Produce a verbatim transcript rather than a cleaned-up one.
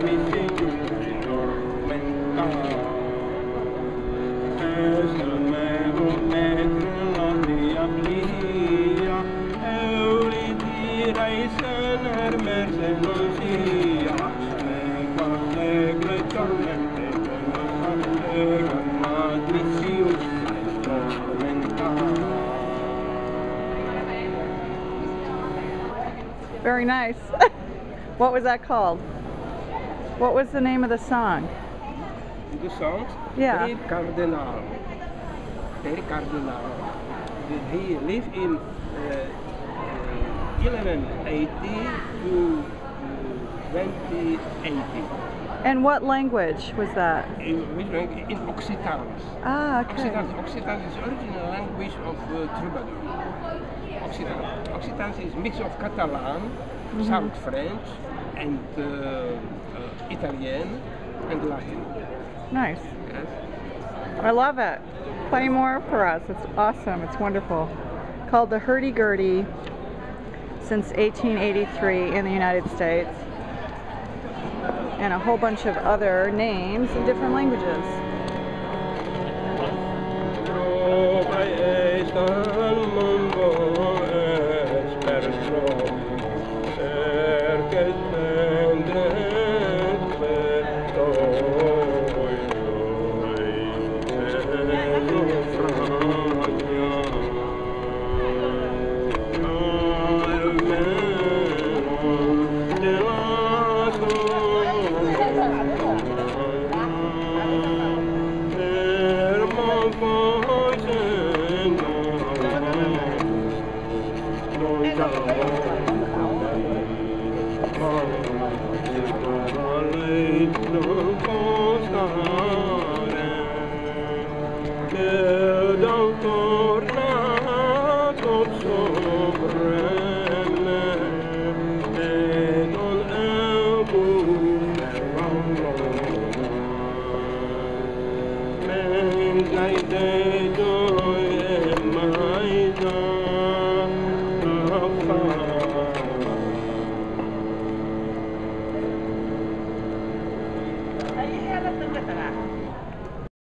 Very nice. What was that called? What was the name of the song? The song? Yeah. Ter Cardinal. Ter Cardinal. He lived in uh, eleven eighty to twenty eighty. And what language was that? In which language? In Occitan. Ah, okay. Occitan, Occitan is the original language of uh, troubadour. Occitan. Occitan is a mix of Catalan, mm-hmm. South French, and uh, uh, Italian, and Latin. Nice. Yes. I love it. Play more for us. It's awesome. It's wonderful. Called the Hurdy-Gurdy since eighteen eighty-three in the United States. And a whole bunch of other names in different languages.